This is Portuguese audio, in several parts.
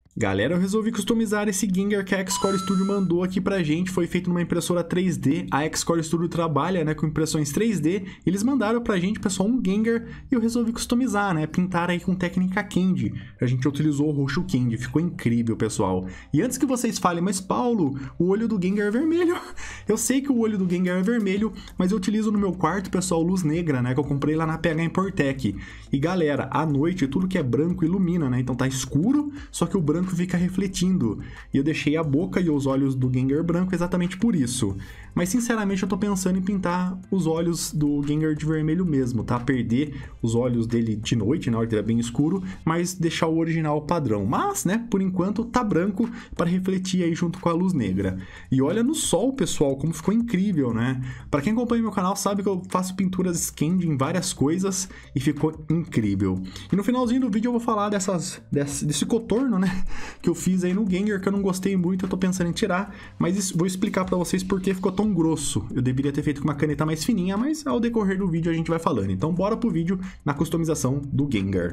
Galera, eu resolvi customizar esse Gengar que a Xcore Studio mandou aqui pra gente. Foi feito numa impressora 3D. A Xcore Studio trabalha, né, com impressões 3D. Eles mandaram pra gente, pessoal, um Gengar e eu resolvi customizar, né, pintar aí com técnica Candy. A gente utilizou o roxo Candy, ficou incrível, pessoal. E antes que vocês falem, mas Paulo, o olho do Gengar é vermelho. Eu sei que o olho do Gengar é vermelho, mas eu utilizo no meu quarto, pessoal, luz negra, né, que eu comprei lá na PH Importec. E galera, à noite tudo que é branco ilumina, né, então tá escuro, só que o branco fica refletindo. E eu deixei a boca e os olhos do Gengar branco exatamente por isso. Mas sinceramente eu tô pensando em pintar os olhos do Gengar de vermelho mesmo, tá? Perder os olhos dele de noite, na hora que ele é bem escuro, mas deixar o original padrão. Mas, né, por enquanto tá branco para refletir aí junto com a luz negra. E olha no sol, pessoal, como ficou incrível, né? Para quem acompanha meu canal sabe que eu faço pinturas Candy em várias coisas e ficou incrível. E no finalzinho do vídeo eu vou falar desse contorno, né, que eu fiz aí no Gengar, que eu não gostei muito, eu tô pensando em tirar, mas vou explicar pra vocês por que ficou tão grosso. Eu deveria ter feito com uma caneta mais fininha, mas ao decorrer do vídeo a gente vai falando. Então bora pro vídeo na customização do Gengar.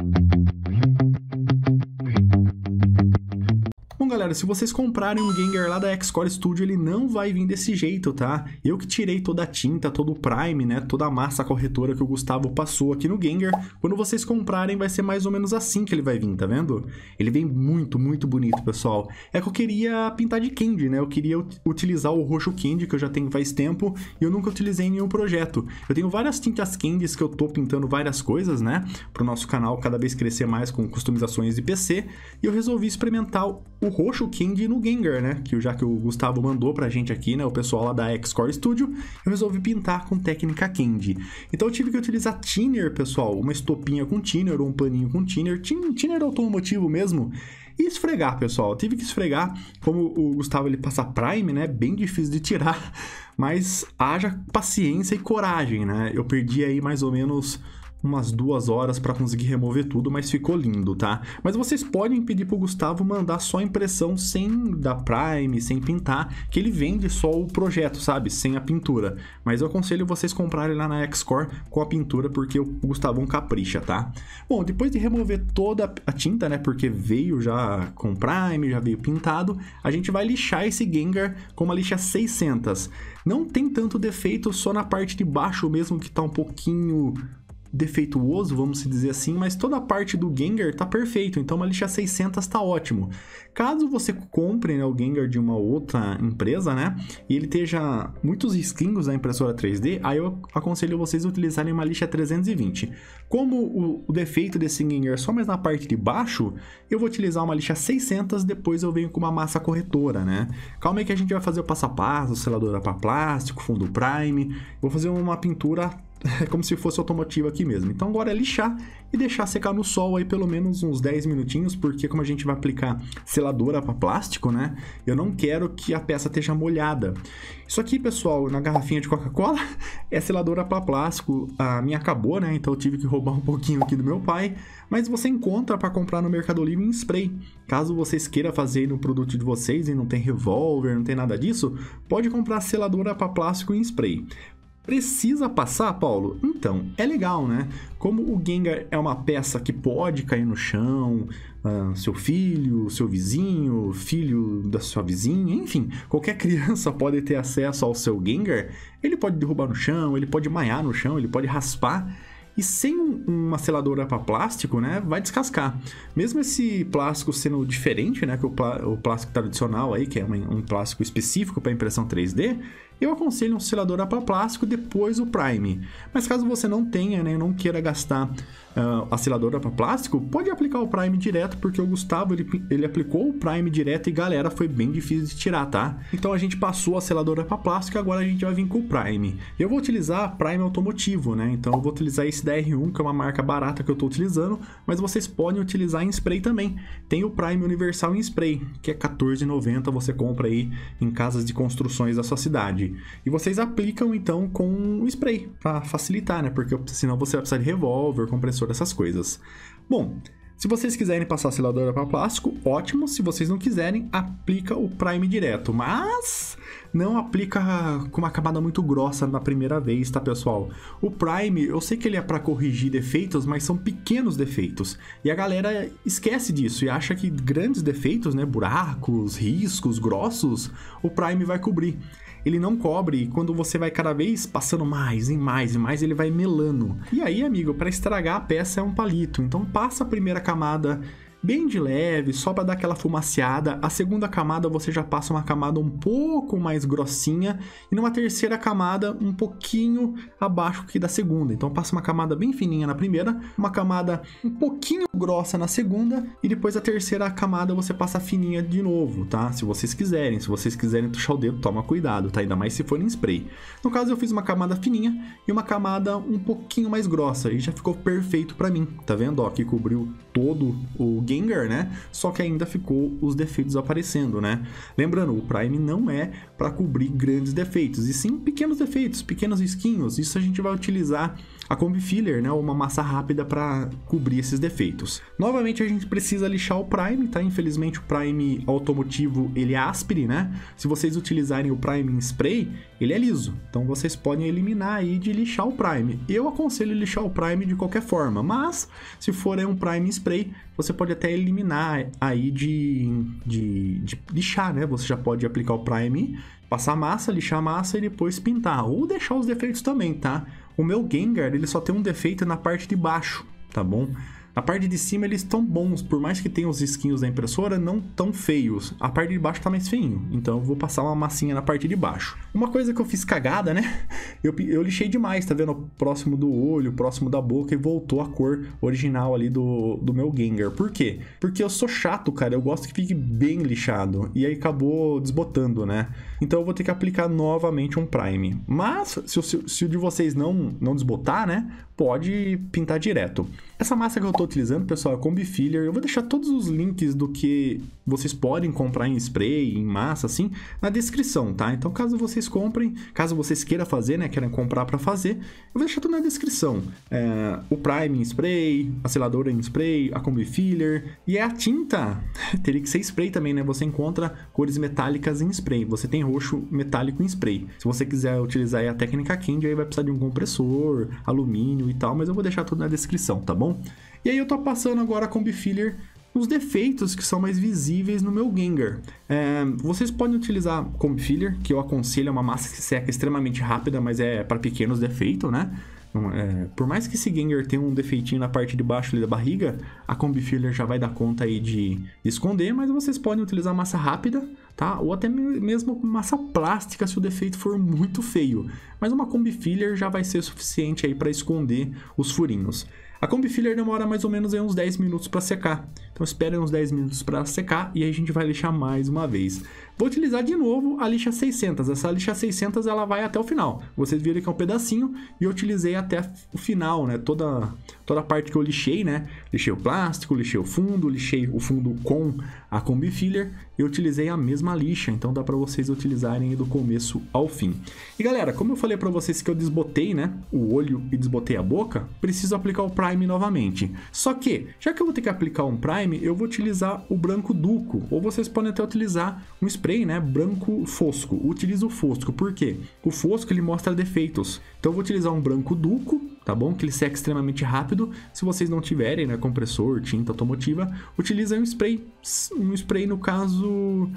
Bom, galera, se vocês comprarem um Gengar lá da Xcore Studio, ele não vai vir desse jeito, tá? Eu que tirei toda a tinta, todo o prime, né? Toda a massa corretora que o Gustavo passou aqui no Gengar. Quando vocês comprarem, vai ser mais ou menos assim que ele vai vir, tá vendo? Ele vem muito, muito bonito, pessoal. É que eu queria pintar de Candy, né? Eu queria utilizar o roxo Candy, que eu já tenho faz tempo, e eu nunca utilizei em nenhum projeto. Eu tenho várias tintas Candies que eu tô pintando várias coisas, né? Pro nosso canal cada vez crescer mais com customizações de PC, e eu resolvi experimentar o roxo Candy no Gengar, né? Já que o Gustavo mandou pra gente aqui, né? O pessoal lá da Xcore Studio, eu resolvi pintar com técnica Candy. Então eu tive que utilizar thinner, pessoal, uma estopinha com thinner ou um paninho com thinner, thinner automotivo mesmo, e esfregar, pessoal. Eu tive que esfregar, como o Gustavo ele passa prime, né? Bem difícil de tirar, mas haja paciência e coragem, né? Eu perdi aí mais ou menos umas 2 horas para conseguir remover tudo, mas ficou lindo, tá? Mas vocês podem pedir pro Gustavo mandar só a impressão sem dar prime, sem pintar, que ele vende só o projeto, sabe? Sem a pintura. Mas eu aconselho vocês comprarem lá na Xcore com a pintura, porque o Gustavo capricha, tá? Bom, depois de remover toda a tinta, né? Porque veio já com prime, já veio pintado, a gente vai lixar esse Gengar com uma lixa 600. Não tem tanto defeito, só na parte de baixo mesmo que tá um pouquinho defeituoso, vamos dizer assim, mas toda a parte do Gengar tá perfeito, então uma lixa 600 tá ótimo. Caso você compre, né, o Gengar de uma outra empresa, né, e ele esteja muitos risquinhos na impressora 3D, aí eu aconselho vocês a utilizarem uma lixa 320. Como o defeito desse Gengar é só mais na parte de baixo, eu vou utilizar uma lixa 600, depois eu venho com uma massa corretora, né. Calma aí que a gente vai fazer o passo a passo, seladora para plástico, fundo prime, vou fazer uma pintura como se fosse automotivo aqui mesmo. Então agora é lixar e deixar secar no sol aí pelo menos uns 10 minutinhos, porque como a gente vai aplicar seladora para plástico, né? Eu não quero que a peça esteja molhada. Isso aqui, pessoal, na garrafinha de Coca-Cola é seladora para plástico. A minha acabou, né? Então eu tive que roubar um pouquinho aqui do meu pai. Mas você encontra para comprar no Mercado Livre em spray. Caso vocês queiram fazer no produto de vocês e não tem revólver, não tem nada disso, pode comprar seladora para plástico em spray. Precisa passar, Paulo? Então, é legal, né? Como o Gengar é uma peça que pode cair no chão, seu filho, seu vizinho, filho da sua vizinha, enfim, qualquer criança pode ter acesso ao seu Gengar, ele pode derrubar no chão, ele pode maiar no chão, ele pode raspar. E sem uma seladora para plástico, né, vai descascar. Mesmo esse plástico sendo diferente, né, que o plástico tradicional aí, que é um plástico específico para impressão 3D, eu aconselho um selador para plástico depois o prime. Mas caso você não tenha, né, não queira gastar a seladora para plástico, pode aplicar o prime direto, porque o Gustavo ele aplicou o prime direto e galera, foi bem difícil de tirar, tá? Então a gente passou a seladora para plástico e agora a gente vai vir com o prime. Eu vou utilizar prime automotivo, né? Então eu vou utilizar esse da R1, que é uma marca barata que eu tô utilizando, mas vocês podem utilizar em spray também. Tem o prime universal em spray, que é R$14,90, você compra aí em casas de construções da sua cidade. E vocês aplicam então com o spray, para facilitar, né? Porque senão você vai precisar de revólver, compressor, essas coisas. Bom, se vocês quiserem passar a seladora para plástico, ótimo. Se vocês não quiserem, aplica o prime direto. Mas não aplica com uma camada muito grossa na primeira vez, tá, pessoal? O Prime, eu sei que ele é para corrigir defeitos, mas são pequenos defeitos. E a galera esquece disso e acha que grandes defeitos, né, buracos, riscos grossos, o Prime vai cobrir. Ele não cobre e quando você vai cada vez passando mais e mais e mais, ele vai melando. E aí, amigo, para estragar a peça é um palito. Então passa a primeira camada bem de leve, só para dar aquela fumaciada. A segunda camada você já passa uma camada um pouco mais grossinha e numa terceira camada um pouquinho abaixo que da segunda. Então passa uma camada bem fininha na primeira, uma camada um pouquinho grossa na segunda e depois a terceira camada você passa fininha de novo, tá? Se vocês quiserem tuchar o dedo, toma cuidado, tá? Ainda mais se for em spray. No caso eu fiz uma camada fininha e uma camada um pouquinho mais grossa e já ficou perfeito para mim, tá vendo? Ó, que cobriu todo o Gengar, né? Só que ainda ficou os defeitos aparecendo, né? Lembrando, o Prime não é para cobrir grandes defeitos, e sim pequenos defeitos, pequenos risquinhos. Isso a gente vai utilizar a Combi Filler, né? Uma massa rápida para cobrir esses defeitos. Novamente a gente precisa lixar o Prime, tá? Infelizmente o Prime automotivo ele é áspero, né? Se vocês utilizarem o Prime em spray, ele é liso. Então vocês podem eliminar aí de lixar o Prime. Eu aconselho lixar o Prime de qualquer forma, mas se for um Prime em spray, você pode até eliminar aí de lixar, né? Você já pode aplicar o Prime, passar a massa, lixar a massa e depois pintar. Ou deixar os defeitos também, tá? O meu Gengar, ele só tem um defeito na parte de baixo, tá bom? Na parte de cima eles estão bons, por mais que tenham os risquinhos da impressora, não tão feios. A parte de baixo tá mais feinho, então eu vou passar uma massinha na parte de baixo. Uma coisa que eu fiz cagada, né? Eu lixei demais, tá vendo? Próximo do olho, próximo da boca, e voltou a cor original ali do meu Gengar. Por quê? Porque eu sou chato, cara, eu gosto que fique bem lixado, e aí acabou desbotando, né? Então eu vou ter que aplicar novamente um Prime. Mas, se o de vocês não desbotar, né? Pode pintar direto. Essa massa que eu tô utilizando, pessoal, é a Combi Filler. Eu vou deixar todos os links do que vocês podem comprar em spray, em massa, assim, na descrição, tá? Então, caso vocês comprem, caso vocês queiram fazer, né, querem comprar pra fazer, eu vou deixar tudo na descrição. O Prime em spray, a seladora em spray, a Combi Filler. E a tinta, teria que ser spray também, né? Você encontra cores metálicas em spray. Você tem roxo metálico em spray. Se você quiser utilizar aí a técnica Candy, aí vai precisar de um compressor, alumínio e tal, mas eu vou deixar tudo na descrição, tá bom? E aí eu tô passando agora a Combi Filler nos defeitos que são mais visíveis no meu Gengar. Vocês podem utilizar Combi Filler, que eu aconselho, é uma massa que seca extremamente rápida, mas é para pequenos defeitos, né? Por mais que esse Gengar tenha um defeitinho na parte de baixo ali da barriga, a Combi Filler já vai dar conta aí de esconder, mas vocês podem utilizar massa rápida, tá? Ou até mesmo massa plástica se o defeito for muito feio. Mas uma Combi Filler já vai ser suficiente aí para esconder os furinhos. A Combi Filler demora mais ou menos aí uns 10 minutos para secar. Então esperem uns 10 minutos para secar e aí a gente vai lixar mais uma vez. Vou utilizar de novo a lixa 600. Essa lixa 600 ela vai até o final. Vocês viram que é um pedacinho e eu utilizei até o final, né? Toda a parte que eu lixei, né? Lixei o plástico, lixei o fundo com a Combi Filler. Eu utilizei a mesma lixa, então dá para vocês utilizarem do começo ao fim. E galera, como eu falei para vocês que eu desbotei, né, o olho e desbotei a boca, preciso aplicar o Prime novamente. Só que, já que eu vou ter que aplicar um Prime, eu vou utilizar o branco Duco, ou vocês podem até utilizar um spray, né, branco fosco. Utilizo o fosco, por quê? O fosco ele mostra defeitos. Então eu vou utilizar um branco Duco, tá bom? Que ele seca extremamente rápido. Se vocês não tiverem, né, compressor, tinta automotiva, utilizem um spray. Um spray, no caso,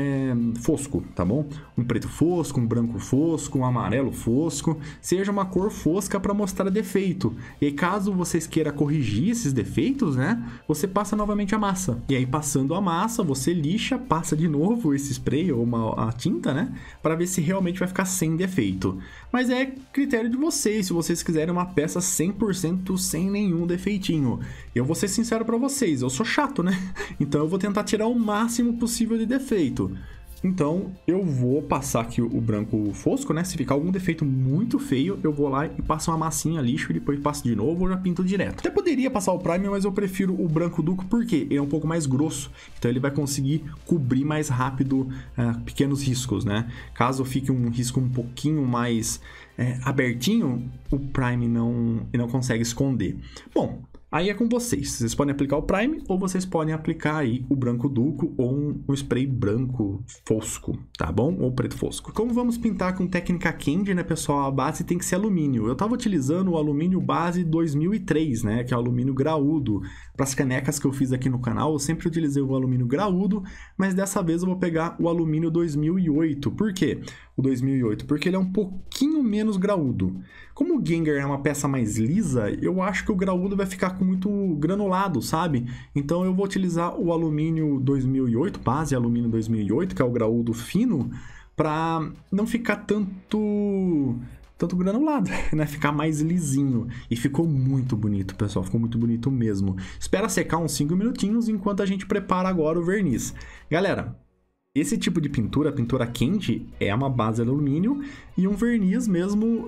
fosco, tá bom? Um preto fosco, um branco fosco, um amarelo fosco. Seja uma cor fosca para mostrar defeito. E aí, caso vocês queiram corrigir esses defeitos, né, você passa novamente a massa. E aí, passando a massa, você lixa, passa de novo esse spray ou a tinta, né, para ver se realmente vai ficar sem defeito. Mas é critério de vocês, se vocês quiserem uma peça 100% sem nenhum defeitinho. Eu vou ser sincero para vocês, eu sou chato, né? Então eu vou tentar tirar o máximo possível de defeito. Então eu vou passar aqui o branco fosco, né? Se ficar algum defeito muito feio, eu vou lá e passo uma massinha lixo e depois passo de novo ou já pinto direto. Até poderia passar o Prime, mas eu prefiro o branco Duco porque ele é um pouco mais grosso. Então ele vai conseguir cobrir mais rápido pequenos riscos, né? Caso fique um risco um pouquinho mais abertinho, o Prime não consegue esconder. Bom, Aí é com vocês. Vocês podem aplicar o Prime ou vocês podem aplicar aí o branco Duco ou um spray branco fosco, tá bom? Ou preto fosco. Como vamos pintar com técnica Candy, né, pessoal? A base tem que ser alumínio. Eu tava utilizando o alumínio base 2003, né, que é o alumínio graúdo. Para as canecas que eu fiz aqui no canal, eu sempre utilizei o alumínio graúdo, mas dessa vez eu vou pegar o alumínio 2008. Por quê? O 2008, porque ele é um pouquinho menos graúdo. Como o Gengar é uma peça mais lisa, eu acho que o graúdo vai ficar com muito granulado, sabe? Então eu vou utilizar o alumínio 2008, base alumínio 2008, que é o graúdo fino, para não ficar tanto granulado, né? Ficar mais lisinho. E ficou muito bonito, pessoal. Ficou muito bonito mesmo. Espera secar uns 5 minutinhos enquanto a gente prepara agora o verniz. Galera, esse tipo de pintura, a pintura Candy, é uma base de alumínio e um verniz mesmo,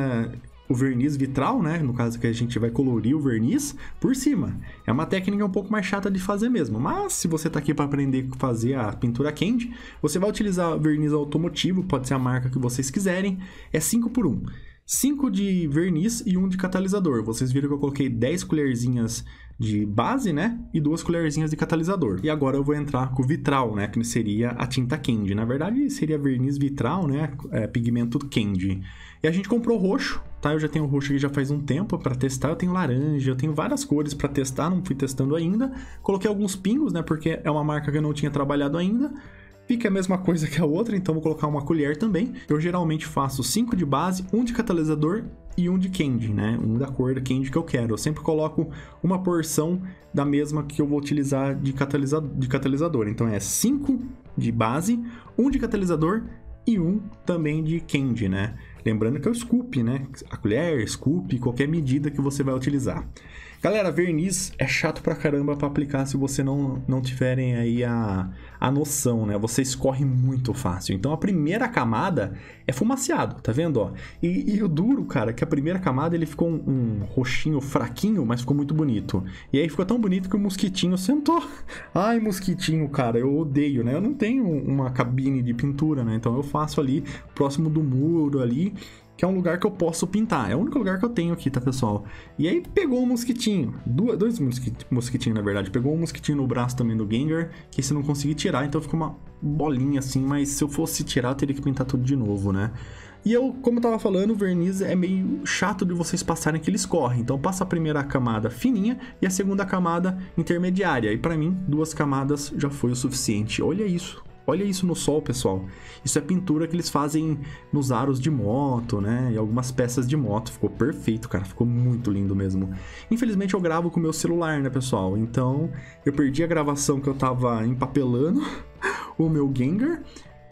o verniz vitral, né? No caso que a gente vai colorir o verniz por cima. É uma técnica um pouco mais chata de fazer mesmo, mas se você tá aqui para aprender a fazer a pintura Candy, você vai utilizar verniz automotivo, pode ser a marca que vocês quiserem, é 5x1. 5 de verniz e 1 de catalisador. Vocês viram que eu coloquei 10 colherzinhas de base, né? E 2 colherzinhas de catalisador. E agora eu vou entrar com o vitral, né? Que seria a tinta Candy. Na verdade, seria verniz vitral, né? Pigmento Candy. E a gente comprou roxo, tá? Eu já tenho roxo aqui já faz um tempo para testar. Eu tenho laranja, eu tenho várias cores para testar. Não fui testando ainda. Coloquei alguns pingos, né? Porque é uma marca que eu não tinha trabalhado ainda. Fica a mesma coisa que a outra, então vou colocar uma colher também. Eu geralmente faço 5 de base, 1 de catalisador e 1 de Candy, né? Um da cor da Candy que eu quero. Eu sempre coloco uma porção da mesma que eu vou utilizar de catalisador. Então é 5 de base, 1 de catalisador e 1 também de Candy, né? Lembrando que é o scoop, né? A colher, scoop, qualquer medida que você vai utilizar. Galera, verniz é chato pra caramba pra aplicar se você não tiverem aí a noção, né? Você escorre muito fácil. Então, a primeira camada é fumaciado, tá vendo, ó? E o duro, cara, que a primeira camada ele ficou um roxinho fraquinho, mas ficou muito bonito. E aí ficou tão bonito que o mosquitinho sentou. Ai, mosquitinho, cara, eu odeio, né? Eu não tenho uma cabine de pintura, né? Então, eu faço ali, próximo do muro ali, que é um lugar que eu posso pintar. É o único lugar que eu tenho aqui, tá, pessoal? E aí pegou um mosquitinho. Dois mosquitinhos, na verdade. Pegou um mosquitinho no braço também do Gengar, que esse eu não consegui tirar, então ficou uma bolinha assim, mas se eu fosse tirar, eu teria que pintar tudo de novo, né? E eu, como eu tava falando, o verniz é meio chato de vocês passarem que ele escorre. Então passa a primeira camada fininha e a segunda camada intermediária. E pra mim, 2 camadas já foi o suficiente. Olha isso. Olha isso no sol, pessoal. Isso é pintura que eles fazem nos aros de moto, né? E algumas peças de moto. Ficou perfeito, cara. Ficou muito lindo mesmo. Infelizmente, eu gravo com o meu celular, né, pessoal? Então, eu perdi a gravação que eu tava empapelando o meu Gengar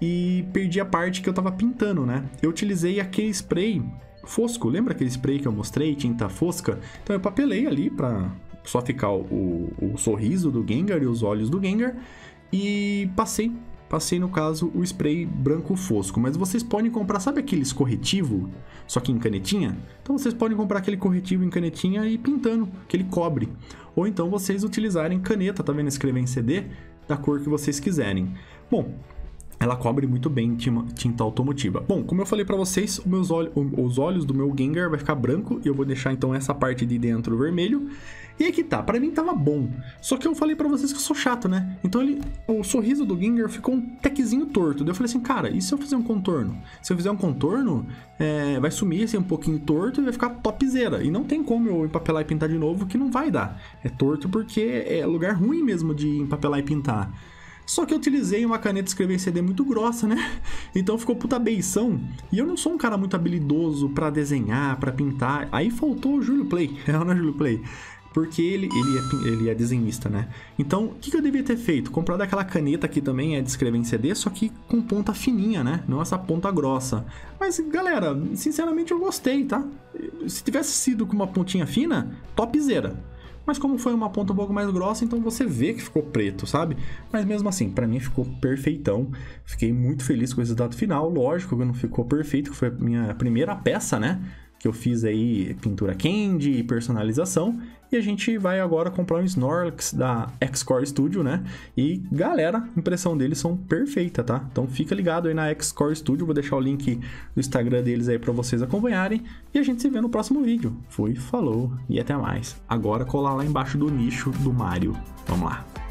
e perdi a parte que eu tava pintando, né? Eu utilizei aquele spray fosco. Lembra aquele spray que eu mostrei? Tinta fosca? Então, eu papelei ali pra só ficar o sorriso do Gengar e os olhos do Gengar. E passei, no caso, o spray branco fosco. Mas vocês podem comprar, sabe aqueles corretivo, só que em canetinha? Então vocês podem comprar aquele corretivo em canetinha e ir pintando, que ele cobre. Ou então vocês utilizarem caneta, tá vendo? Escrever em CD, da cor que vocês quiserem. Bom, ela cobre muito bem tinta automotiva. Bom, como eu falei pra vocês, os olhos do meu Gengar vai ficar branco. E eu vou deixar então essa parte de dentro vermelho. E aí que tá, pra mim tava bom. Só que eu falei pra vocês que eu sou chato, né? Então o sorriso do Gengar ficou um tequezinho torto. Daí eu falei assim, cara, e se eu fizer um contorno? Se eu fizer um contorno, vai sumir assim um pouquinho torto e vai ficar topzera. E não tem como eu empapelar e pintar de novo, que não vai dar. É torto porque é lugar ruim mesmo de empapelar e pintar. Só que eu utilizei uma caneta de escrever em CD muito grossa, né? Então ficou puta beição. E eu não sou um cara muito habilidoso pra desenhar, pra pintar. Aí faltou o Júlio Play. Não é Júlio Play. Porque ele é desenhista, né? Então, o que eu devia ter feito? Comprado aquela caneta que também é de escrever em CD, só que com ponta fininha, né? Não essa ponta grossa. Mas, galera, sinceramente eu gostei, tá? Se tivesse sido com uma pontinha fina, topzera. Mas como foi uma ponta um pouco mais grossa, então você vê que ficou preto, sabe? Mas mesmo assim, pra mim ficou perfeitão. Fiquei muito feliz com o resultado final. Lógico que não ficou perfeito, que foi a minha primeira peça, né? que eu fiz aí pintura candy e personalização. E a gente vai agora comprar um Snorlax da X-Core Studio, né? E galera, a impressão deles são perfeita, tá? Então fica ligado aí na X-Core Studio, vou deixar o link do Instagram deles aí pra vocês acompanharem. E a gente se vê no próximo vídeo. Fui, falou e até mais. Agora colar lá embaixo do nicho do Mario. Vamos lá.